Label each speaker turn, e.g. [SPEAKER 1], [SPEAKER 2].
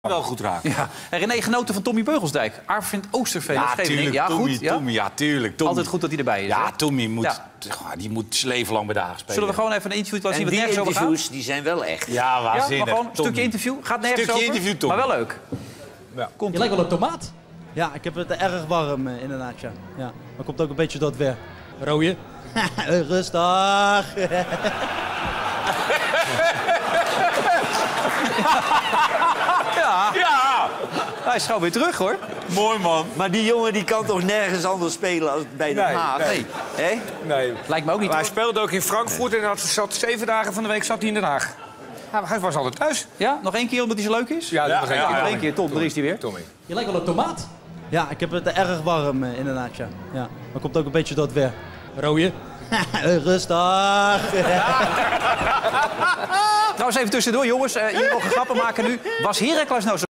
[SPEAKER 1] Wel goed raken.
[SPEAKER 2] Ja. En René, genoten van Tommy Beugelsdijk. Arvind Oosterveen.
[SPEAKER 1] Ja, tuurlijk.
[SPEAKER 2] Ja,
[SPEAKER 1] Tommy,
[SPEAKER 2] goed, ja?
[SPEAKER 1] Tommy, ja, tuurlijk. Tommy.
[SPEAKER 2] Altijd goed dat hij erbij is.
[SPEAKER 1] Ja,
[SPEAKER 2] hè?
[SPEAKER 1] Tommy moet,
[SPEAKER 2] Ja.
[SPEAKER 1] die moet zijn leven lang bij de Haag spelen.
[SPEAKER 2] Zullen we gewoon even een interview laten zien
[SPEAKER 3] En
[SPEAKER 2] wat
[SPEAKER 3] die
[SPEAKER 2] nergens over gaat?
[SPEAKER 3] interviews die zijn wel echt.
[SPEAKER 1] Ja,
[SPEAKER 2] Ja, maar
[SPEAKER 1] waanzinnig.
[SPEAKER 2] gewoon een stukje interview. Gaat nergens
[SPEAKER 1] Stukje
[SPEAKER 2] over,
[SPEAKER 1] interview, Tommy.
[SPEAKER 2] maar wel leuk.
[SPEAKER 1] Ja.
[SPEAKER 2] Komt
[SPEAKER 4] Je lijkt wel een tomaat. Ja, ik heb het erg warm inderdaad, ja. Maar komt ook een beetje door het weer. Rooie. Rustig.
[SPEAKER 2] Ja, hij is gewoon weer terug, hoor.
[SPEAKER 1] Mooi, man.
[SPEAKER 3] Maar die jongen die kan toch nergens anders spelen als bij Den
[SPEAKER 5] Nee,
[SPEAKER 3] Haag?
[SPEAKER 5] nee.
[SPEAKER 3] Hè?
[SPEAKER 5] Nee.
[SPEAKER 2] Lijkt me ook niet.
[SPEAKER 5] Maar hij
[SPEAKER 2] hoor.
[SPEAKER 5] speelde ook in Frankfurt en zat 7 dagen van de week zat hij in Den Haag. Hij was altijd thuis.
[SPEAKER 2] Ja, nog één keer omdat hij zo leuk is?
[SPEAKER 5] Ja, nog één keer.
[SPEAKER 2] Nog één keer, Tom, daar is hij weer.
[SPEAKER 5] Tommy.
[SPEAKER 4] Je lijkt wel een tomaat. Ja, ik heb het erg warm inderdaad, ja. Maar komt ook een beetje door het weer. Rooie. Rustig.
[SPEAKER 2] Trouwens, even tussendoor, jongens. Jullie mogen grappen maken nu. Was Heracles nou zo